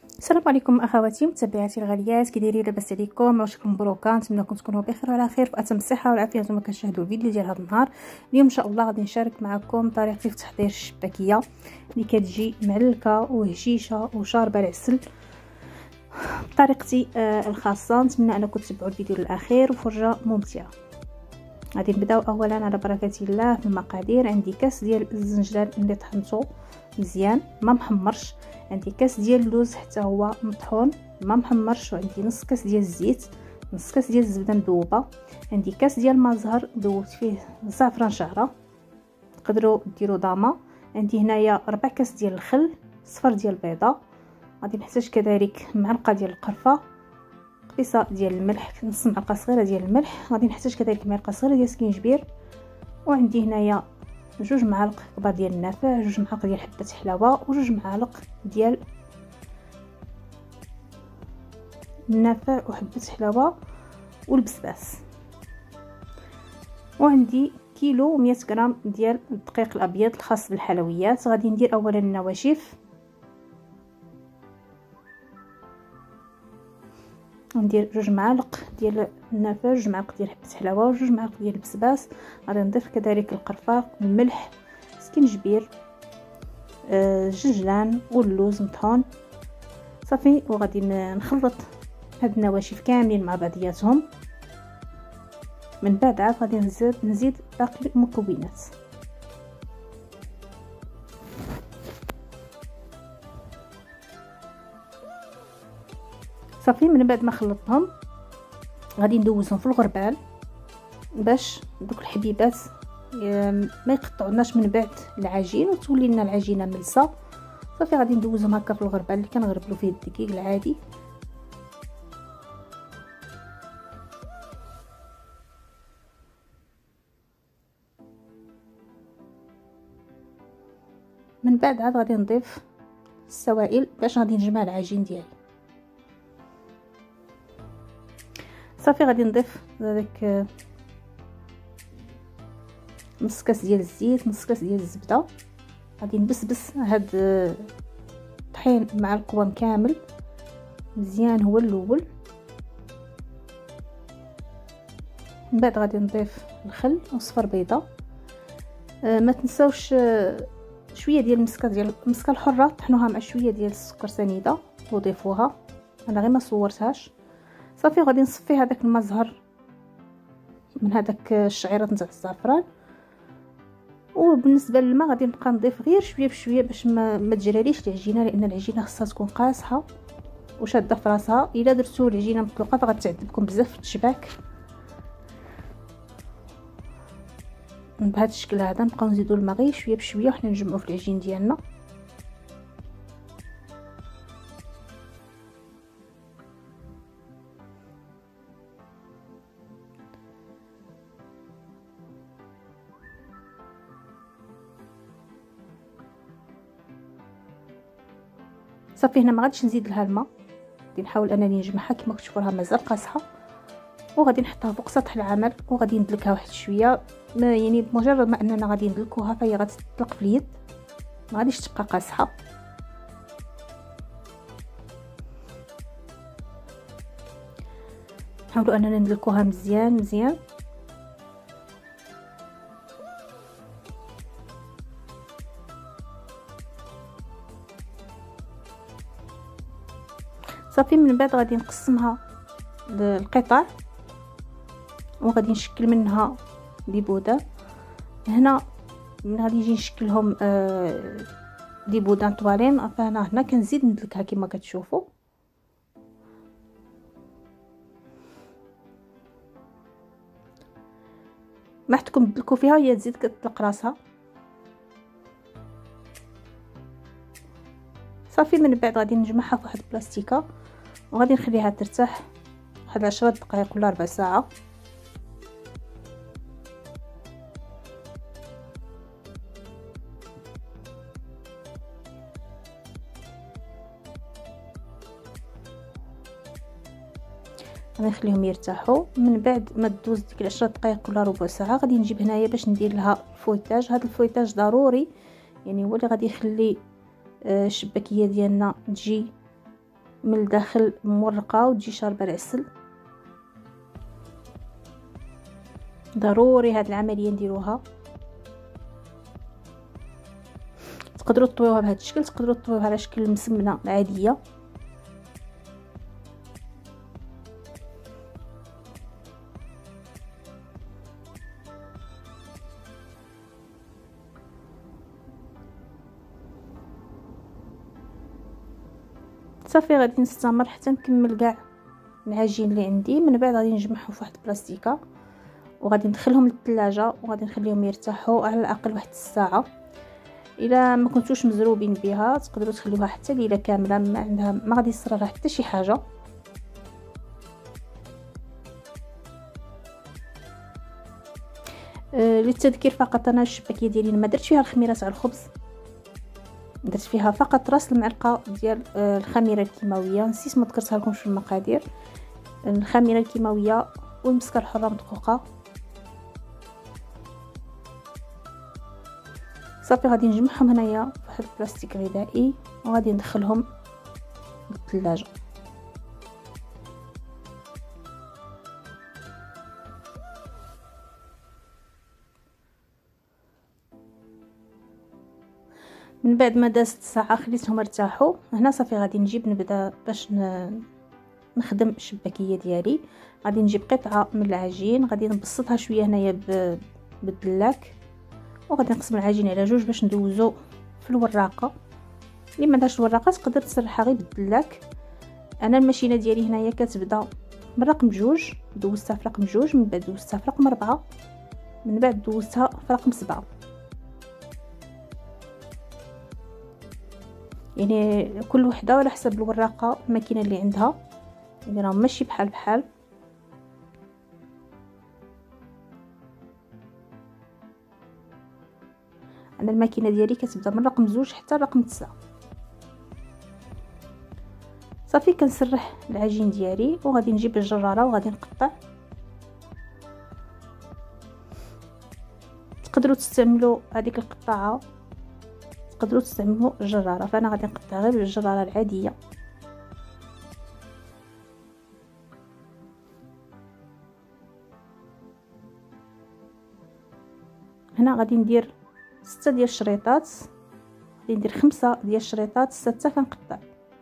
السلام عليكم اخواتي متابعاتي الغاليات، كي دايرين؟ لاباس عليكم؟ واشكم مبروك، نتمنىكم تكونوا بخير وعلى خير واتم الصحه والعافيه نتوما كتشاهدوا الفيديو ديال هذا النهار. اليوم ان شاء الله غادي نشارك معكم طريقتي في تحضير الشباكيه اللي كتجي معلكه وهشيشه وشاربه العسل بطريقتي الخاصه. نتمنى انكم تتبعوا الفيديو للاخير وفرجه ممتعه. غادي نبداو اولا على بركه الله في المقادير. عندي كاس ديال الزنجلان اللي طحنته مزيان ما محمرش، عندي كاس ديال اللوز حتى هو مطحون ما محمرش، وعندي نص كاس ديال الزيت، نص كاس ديال الزبده مذوبه، عندي كاس ديال ما زهر ذوبت فيه زعفران شعره تقدروا ديروا ضامه، عندي هنايا 4 كاس ديال الخل، صفر ديال البيضه، غادي نحتاج كذلك معلقه ديال القرفه، قصه ديال الملح، نص معلقه صغيره ديال الملح، غادي نحتاج كذلك معلقه صغيره ديال السكينجبير، وعندي هنايا 2 معالق كبار ديال النافع، 2 معالق ديال حبه حلاوه، و2 معالق ديال النافع وحبه حلاوه والبسباس، وعندي كيلو 100 غرام ديال الدقيق الابيض الخاص بالحلويات. غادي ندير اولا النواشف، ندير 2 معالق ديال النافع، 2 معالق ديال حبه حلاوه، و2 معالق ديال البسباس، غادي نضيف كذلك القرفه، الملح، سكينجبير، الجنجلان واللوز مطحون صافي. وغادي نخلط هاد النواشف كاملين مع بعضياتهم، من بعد عاد غادي نزيد باقي المكونات. صافي من بعد ما خلطتهم غادي ندوزهم في الغربال باش دوك الحبيبات ما يقطعوناش من بعد العجين وتولي لنا العجينه ملسه. صافي غادي ندوزهم هكا في الغربال اللي كنغربلو فيه الدقيق العادي. من بعد عاد غادي نضيف السوائل باش غادي نجمع العجين ديالي. صافي غادي نضيف هذاك نص كاس ديال الزيت، نص كاس ديال الزبده، غادي نبسبس هاد الطحين مع القوام كامل مزيان هو الاول. من بعد غادي نضيف الخل وصفر بيضه، ما تنساوش شويه ديال المسكه الحره طحنوها مع شويه ديال السكر سنيده وضيفوها، انا غير ما صورتهاش. صافي غادي نصفي هذاك الماء زهر من هذاك الشعيرات نتاع الزعفران، وبالنسبه للماء غادي نبقى نضيف غير شويه بشويه باش ما تجراليش العجينه، لان العجينه خصها تكون قاصحه وشاده في راسها. الا درتو العجينه مطلوقه فغتعذبكم بزاف في التشباك. بهذا الشكل هذا نبقاو نزيدوا الماء غير شويه بشويه وحنا نجمعوا في العجين ديالنا. صافي هنا ما غاديش نزيد لها الماء، غادي نحاول انني نجمعها كما كتشوفوا راه مازال قاصحه، وغادي نحطها فوق سطح العمل وغادي ندلكها واحد شويه، يعني بمجرد ما اننا غادي ندلكوها فهي غتطلق في اليد، ما غاديش تبقى قاصحه. نحاولوا اننا ندلكوها مزيان مزيان. صافي من بعد غادي نقسمها للقطع وغادي نشكل منها دي بودان. هنا من غادي نجي نشكلهم دي بودان طوالين، فانا هنا كنزيد ندلكها كما كتشوفوا. ما حتكم تدلكوا فيها هي تزيد كتطلق راسها. صافي من بعد غادي نجمعها في واحد البلاستيكه وغادي نخليها ترتاح واحد 10 دقائق ولا ربع ساعه. غنخليهم يرتاحوا. من بعد ما تدوز ديك 10 دقائق ولا ربع ساعه غادي نجيب هنايا باش ندير لها الفويتاج. هذا الفويتاج ضروري، يعني هو اللي غادي يخلي الشباكيه ديالنا تجي من الداخل مورقه وتجي شاربه العسل. ضروري هاد العمليه نديروها. تقدروا تطويوها بهذا الشكل، تقدروا تطويوها على شكل المسمنه العاديه. صافي غادي نستمر حتى نكمل كاع العجين اللي عندي. من بعد غادي نجمعهم في واحد البلاستيكه وغادي ندخلهم للثلاجه وغادي نخليهم يرتاحوا على الاقل واحد الساعه. الا ما كنتوش مزروبين بها تقدروا تخليوها حتى ليله كامله، ما غادي يصرى لها حتى شي حاجه. للتذكير فقط، انا الشباكيه ديالي ما درت فيها الخميره تاع الخبز، درت فيها فقط راس المعلقه ديال الخميره الكيماويه. نسيت ما ذكرتها لكم في المقادير. الخميره الكيماويه والمسكه الحره مدقوقه. صافي غادي نجمعهم هنايا في واحد البلاستيك غذائي وغادي ندخلهم للثلاجه. من بعد ما دازت ساعه خليتهم ارتاحوا. هنا صافي غادي نبدا باش نخدم الشباكيه ديالي. غادي نجيب قطعه من العجين، غادي نبسطها شويه هنايا بالدلاك، وغادي نقسم العجين على جوج باش ندوزو في الوراقه. اللي ما عندهاش الوراقه تقدر تسرحها غير بالدلاك. انا الماشينه ديالي هنايا كتبدا من رقم 2، دوزتها في رقم 2، من بعد دوزتها في رقم 4، من بعد دوزتها في رقم 7. يعني كل وحده على حسب الوراقه الماكينه اللي عندها، يعني راه ماشي بحال. انا الماكينه ديالي كتبدا من رقم 2 حتى رقم 9. صافي كنسرح العجين ديالي وغادي نجيب الجراره وغادي نقطع. تقدروا تستعملوا هذيك القطاعه، تقدروا تستعملوا الجراره، فانا غادي نقطع غير بالجراره العاديه. هنا غادي ندير 6 ديال الشريطات، غادي ندير 5 ديال الشريطات، 6 كنقطع.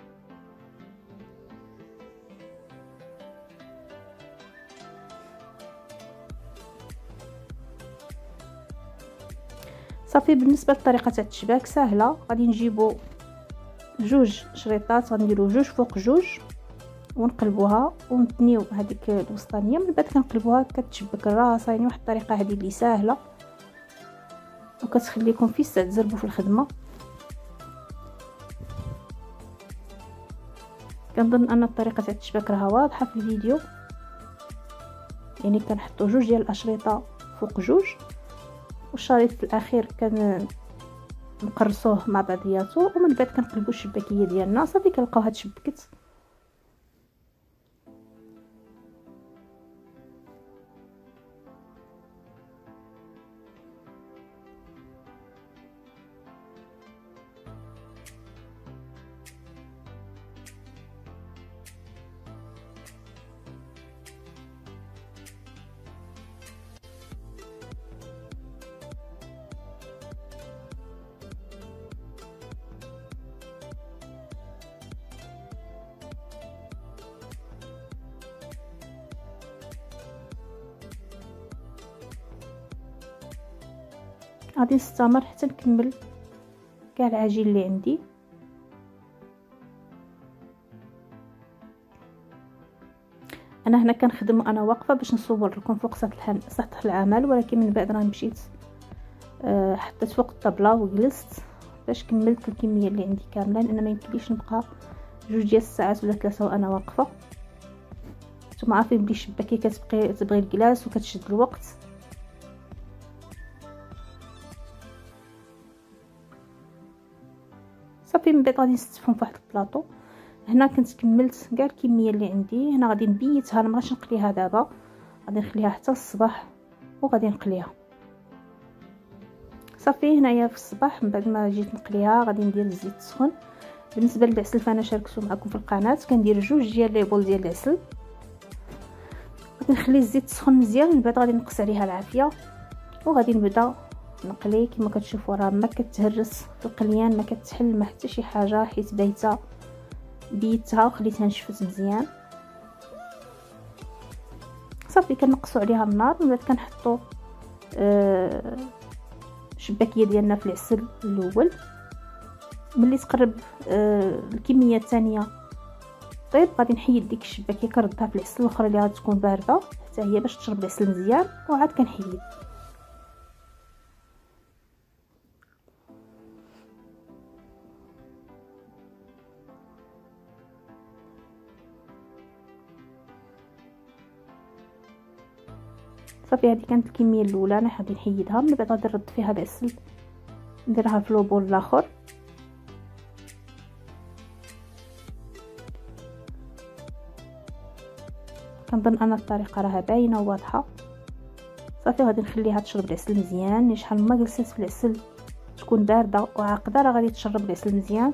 صافي بالنسبه للطريقه تاع التشباك سهله. غادي نجيبوا 2 شريطات، غنديروا 2 فوق 2 ونقلبوها ونتنيو هذيك الوسطانيه. من بعد كنقلبوها كتشبك الراس. يعني واحد الطريقه هذه اللي سهله وكتخليكم في الساعه تزربوا في الخدمه. كنظن ان الطريقه تاع التشباك راها واضحه في الفيديو. يعني كنحطوا 2 ديال الاشرطه فوق 2 والشريط في الاخير نقرصوه مع بعضياتو، ومن بعد كنقلبوا الشباكيه ديالنا. صافي كنلقاوها تشبكت. غادي نستمر حتى نكمل كاع العجين اللي عندي. انا هنا كنخدم وانا واقفه باش نصور لكم فوق سطح العمل، ولكن من بعد راني مشيت حطيت فوق الطابله وجلست باش كملت الكميه اللي عندي كامله، لان ما يمكنليش نبقى 2 ديال الساعات ولا 3 وانا واقفه. نتوما عارفين بلي الشباكيه تبغي الجلاس وكتشد الوقت. صافي من بعد غادي نستفهم في واحد البلاطو. هنا كنت كملت كاع الكميه اللي عندي. هنا غادي نبيتها، انا مابغيتش نقليها دابا، غادي نخليها حتى الصباح وغادي نقليها. صافي هنايا في الصباح من بعد ما جيت نقليها غادي ندير الزيت سخون. بالنسبه للعسل فانا شاركته معكم في القناه، كندير 2 ديال لي بول ديال العسل. غادي نخلي الزيت تسخن مزيان، من بعد غادي نقص عليها العافيه وغادي نبدا نقلي. كما كتشوفوا راه ما كتهرس في القليان، ما كتحل ما حتى شي حاجه، حيت بيتها وخليتها نشفت مزيان. صافي كنقصوا عليها النار، من بعد كنحطوا شباكيه ديالنا في العسل الاول. ملي تقرب الكميه الثانيه طيب غادي نحيد ديك الشباكيه، كنردها في العسل الاخرى اللي غادي تكون بارده حتى هي باش تشرب العسل مزيان، وعاد كنحيد. صافي هذه كانت الكميه الاولى، انا غادي نحيدها. من بعد غادي نرد فيها العسل نديرها في لوبول الاخر. كنظن ان الطريقه راها باينه وواضحه. صافي غادي نخليها تشرب العسل مزيان، شحال ما جلست في العسل تكون بارده وعاقده راه غادي تشرب العسل مزيان.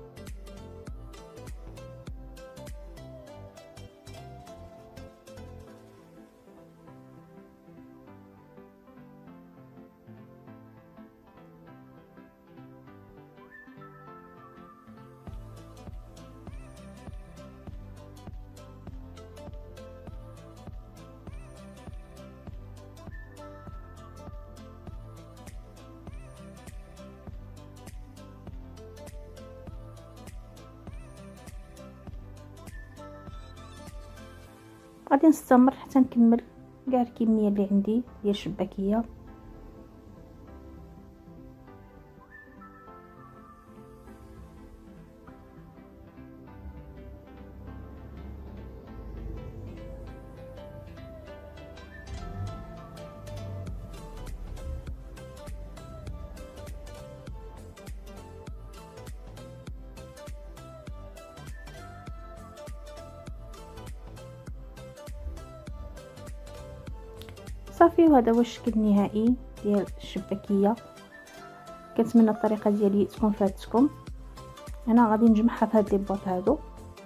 غادي نستمر حتى نكمل كاع الكميه اللي عندي ديال الشباكيه. صافي وهذا هو الشكل النهائي ديال الشباكيه. كنتمنى الطريقه ديالي تكون فاتتكم. انا غادي نجمعها في هاد لي بواط هادو.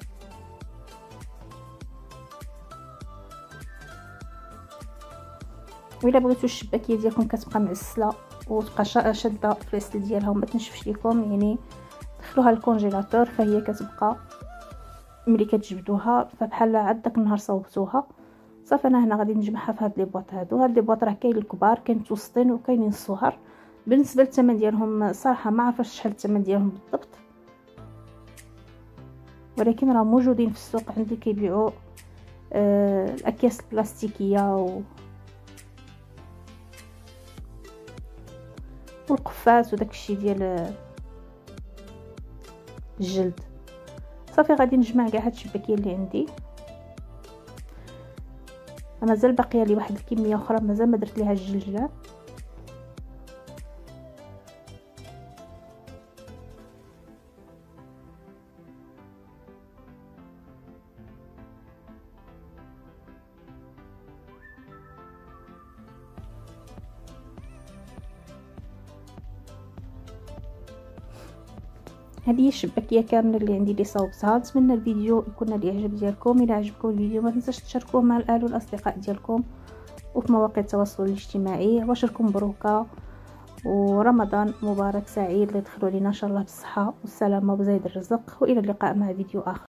وإلا بغيتو الشباكيه ديالكم كتبقى معسله وتبقى شاده في العسل ديالها وما تنشفش لكم، يعني دخلوها للكونجيلاتور فهي كتبقى ملي كتجبدوها فبحال عاد داك النهار صوبتوها. صافي انا هنا غادي نجمعها في هاد لي بواط هادو. هاد لي بواط راه كاين الكبار كاين متوسطين وكاينين الصغار. بالنسبه للثمن ديالهم صراحه ما عرفتش شحال الثمن ديالهم بالضبط، ولكن راه موجودين في السوق عندي كيبيعوا الاكياس البلاستيكيه والقفاز وداك الشيء ديال الجلد. صافي غادي نجمع كاع هاد الشباكيه اللي عندي. مازال باقيه لي واحد الكميه اخرى مازال ما درت ليها الجلجله. هذه الشباكيه كامله اللي عندي اللي صوبتها. نتمنى الفيديو يكون نال الاعجاب ديالكم. الى عجبكم الفيديو ما تنساش تشاركوه مع الاهل والاصدقاء ديالكم وفي مواقع التواصل الاجتماعي. عواشركم مبروكه ورمضان مبارك سعيد. اللي يدخلوا علينا ان شاء الله بالصحه والسلامه وبزايد الرزق، والى اللقاء مع فيديو اخر.